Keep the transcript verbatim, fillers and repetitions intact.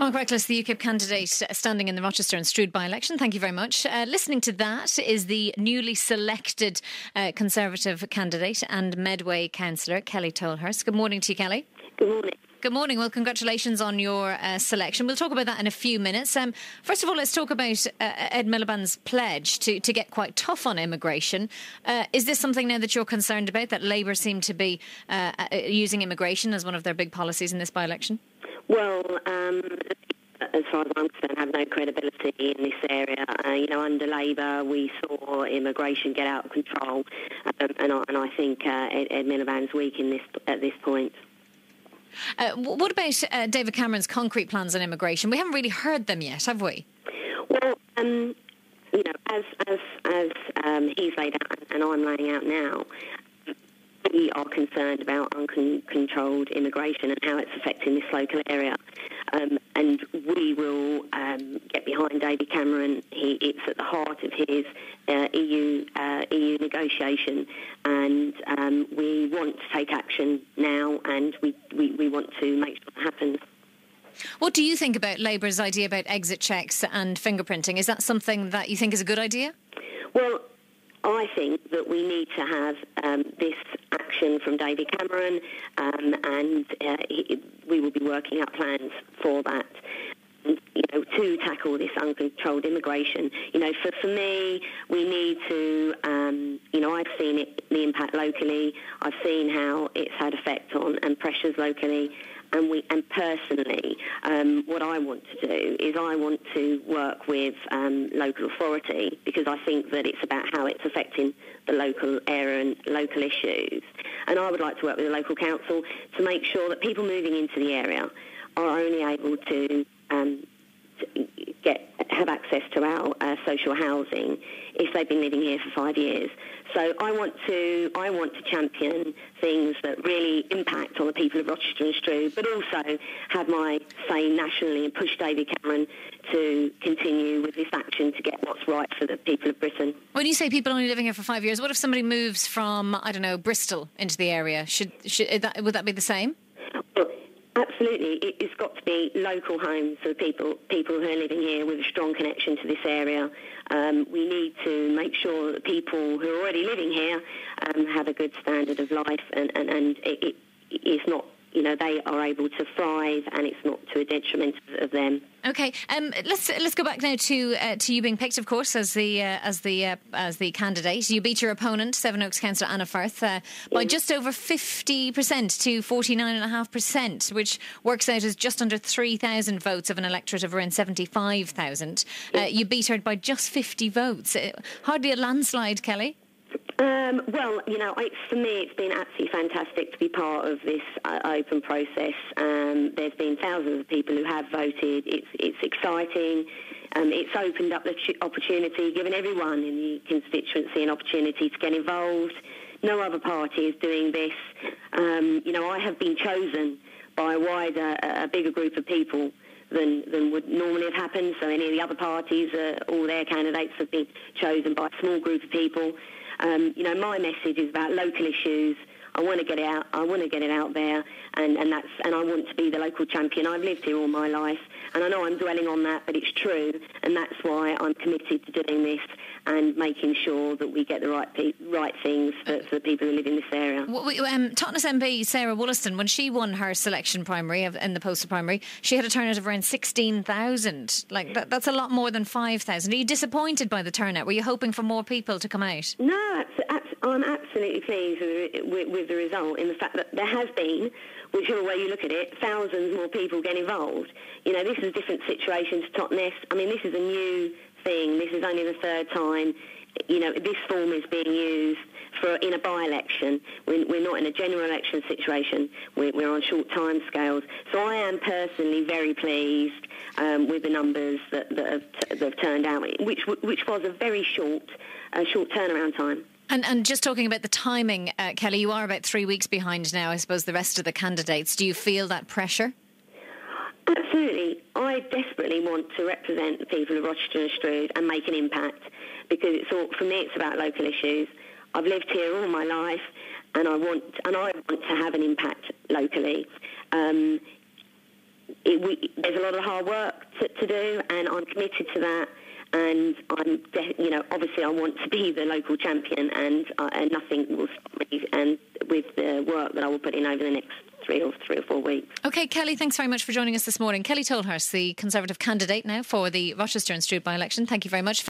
Mark Reckless, the U KIP candidate standing in the Rochester and Strood by-election. Thank you very much. Uh, listening to that is the newly selected uh, Conservative candidate and Medway councillor, Kelly Tolhurst. Good morning to you, Kelly. Good morning. Good morning. Well, congratulations on your uh, selection. We'll talk about that in a few minutes. Um, first of all, let's talk about uh, Ed Miliband's pledge to, to get quite tough on immigration. Uh, is this something now that you're concerned about, that Labour seem to be uh, using immigration as one of their big policies in this by-election? Well, um, as far as I'm concerned, have no credibility in this area. Uh, you know, under Labour, we saw immigration get out of control, um, and, I, and I think uh, Ed, Ed Miliband's weak in this at this point. Uh, what about uh, David Cameron's concrete plans on immigration? We haven't really heard them yet, have we? Well, um, you know, as as as um, he's laid out and I'm laying out now, we are concerned about uncontrolled immigration and how it's affecting this local area. Um, and we will um, get behind David Cameron. He, it's at the heart of his uh, E U uh, E U negotiation, and um, we want to take action now, and we, we, we want to make sure that happens. What do you think about Labour's idea about exit checks and fingerprinting? Is that something that you think is a good idea? Well, I think that we need to have um, this action from David Cameron, um, and uh, he, we will be working out plans for that. And, you know, to tackle this uncontrolled immigration. You know, for, for me, we need to, um, you know, I've seen it, the impact locally. I've seen how it's had effect on and pressures locally. And we, and personally, um, what I want to do is I want to work with um, local authority, because I think that it's about how it's affecting the local area and local issues. And I would like to work with the local council to make sure that people moving into the area are only able to, um, to get have access to our uh, social housing if they've been living here for five years. So I want to I want to champion things that really impact on the people of Rochester and Strood, but also have my say nationally and push David Cameron to continue with this action to get what's right for the people of Britain. When you say people only living here for five years, what if somebody moves from, I don't know, Bristol into the area? Should, should that, would that be the same? Well, absolutely. It's got to be local homes for the people, people who are living here with a strong connection to this area. Um, we need to make sure that people who are already living here um, have a good standard of life, and, and, and it, it, it's not, you know, they are able to thrive, and it's not to a detriment of them. Okay, um, let's let's go back now to uh, to you being picked, of course, as the uh, as the uh, as the candidate. You beat your opponent, Sevenoaks councillor Anna Firth, uh, by yeah. just over fifty percent to forty nine and a half percent, which works out as just under three thousand votes of an electorate of around seventy five thousand. Uh, you beat her by just fifty votes. Uh, hardly a landslide, Kelly. Um, well, you know, it's, for me, it's been absolutely fantastic to be part of this uh, open process. Um, there's been thousands of people who have voted. It's it's exciting. Um, it's opened up the ch- opportunity, given everyone in the constituency an opportunity to get involved. No other party is doing this. Um, you know, I have been chosen by a wider, a bigger group of people than than would normally have happened. So any of the other parties, uh, all their candidates have been chosen by a small group of people. Um, you know, my message is about local issues. I want to get it out. I want to get it out there, and, and that's and I want to be the local champion. I've lived here all my life, and I know I'm dwelling on that, but it's true, and that's why I'm committed to doing this and making sure that we get the right pe- right things for, for the people who live in this area. Well, we, um, Totnes M P Sarah Wollaston, when she won her selection primary of, in the postal primary, she had a turnout of around sixteen thousand. Like that, that's a lot more than five thousand. Are you disappointed by the turnout? Were you hoping for more people to come out? No, abs- abs- I'm absolutely pleased with, with, with the result, in the fact that there has been, whichever way you look at it, thousands more people get involved. You know, this is a different situation to Totnes. I mean, this is a new thing. This is only the third time, you know, this form is being used for in a by-election. We're, we're not in a general election situation. We're, we're on short time scales. So I am personally very pleased um, with the numbers that, that, have, that have turned out, which which was a very short, uh, short turnaround time. And and just talking about the timing, uh, Kelly, you are about three weeks behind now, I suppose, the rest of the candidates. Do you feel that pressure? Absolutely. I desperately want to represent the people of Rochester and Strood and make an impact, because it's all, for me, it's about local issues. I've lived here all my life, and I want and I want to have an impact locally. Um, it, we, there's a lot of hard work to, to do, and I'm committed to that. And I'm, de- you know, obviously I want to be the local champion, and, uh, and nothing will stop me. And with the work that I will put in over the next three or three or four weeks. OK, Kelly, thanks very much for joining us this morning. Kelly Tolhurst, the Conservative candidate now for the Rochester and Strood by-election. Thank you very much.